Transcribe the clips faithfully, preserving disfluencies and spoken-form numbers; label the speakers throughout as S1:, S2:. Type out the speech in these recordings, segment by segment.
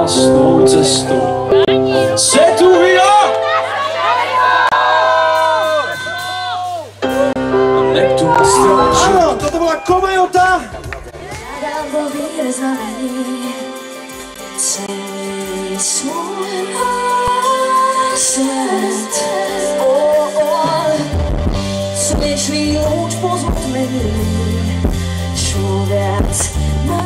S1: vlastnou cestou. Setuvia! A Neptún strážil.
S2: Áno, toto bola Komajota!
S3: Celý svoj svet, slnečný lúč pozotmení, čo viac má.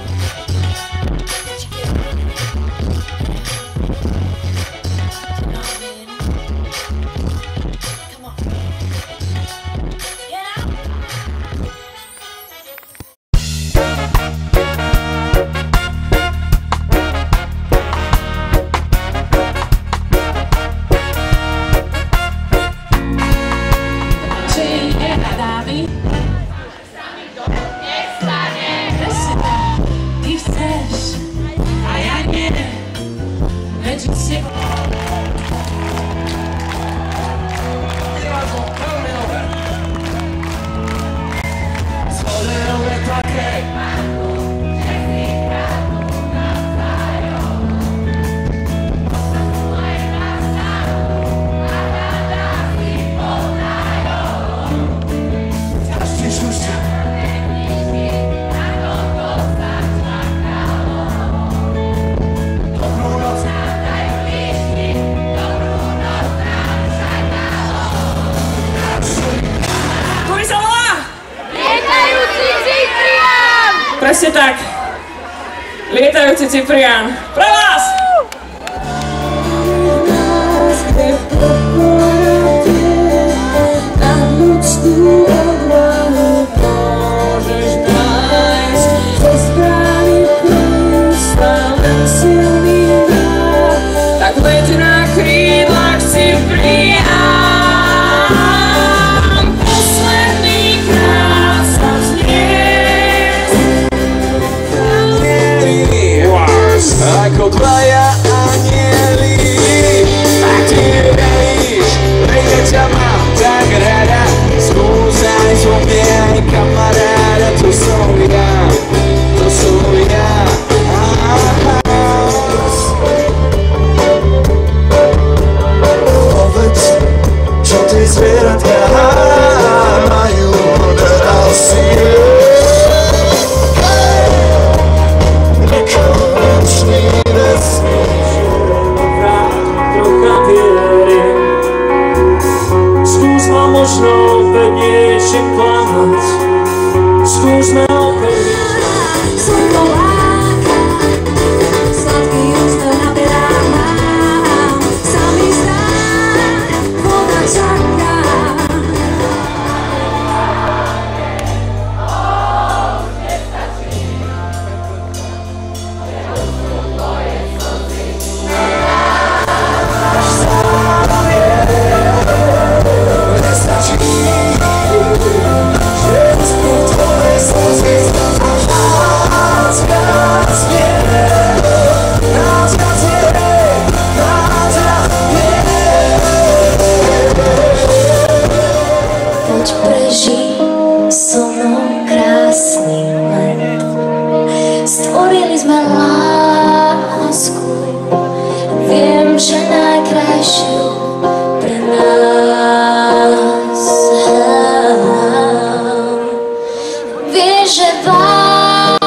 S4: Presne tak. Lietajúci Cyprián. Pre vás! Tak leď na krídlach Cyprián.
S1: Ako dvaja anieli, ak ty neveríš, veď ťa mám tak rada. Skúsaj so mne aj kamaráda, to som ja, to som ja. Povedz, čo tie zvieratka majú moderál síl.
S2: Možno opäť niečím klamať, skúsme opäť.
S3: Slnko láka, sladký úsmev naberá mám, sa mi zdá, voda čaká. Stvorili sme lásku, viem, že najkrajšiu pre nás. Vieš, že vás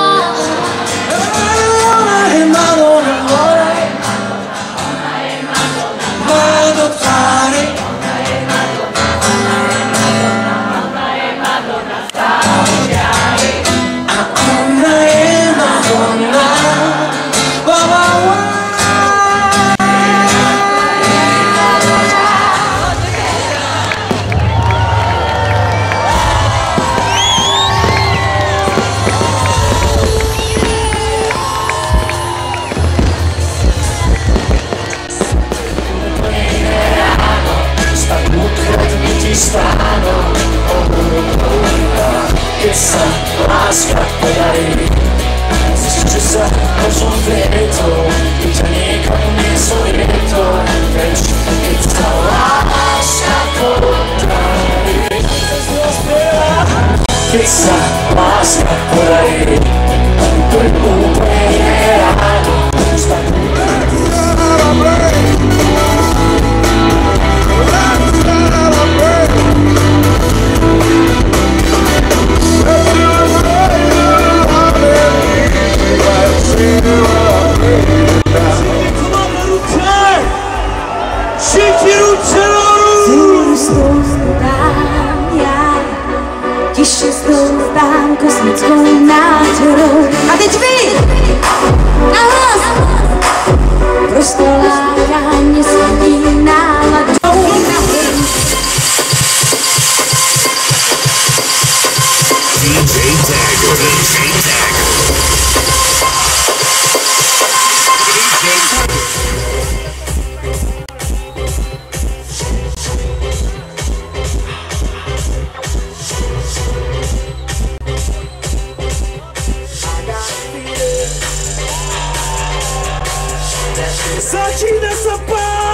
S2: Ona je Madonna, ona je Madonna do tvári. Ona je Madonna, ona je Madonna stále ďali. A ona je Madonna, ba ba ba. Keď sa láska podarí, zistíš, že sa možno vietou, keď ťa niekam niesol vietor. Vieš, keď sa láska podarí, keď sa láska podarí, to je úplne ráno.
S3: stolára nesedí náladou na hru.
S5: D J Dagger, D J Dagger.
S1: Začína sa pár!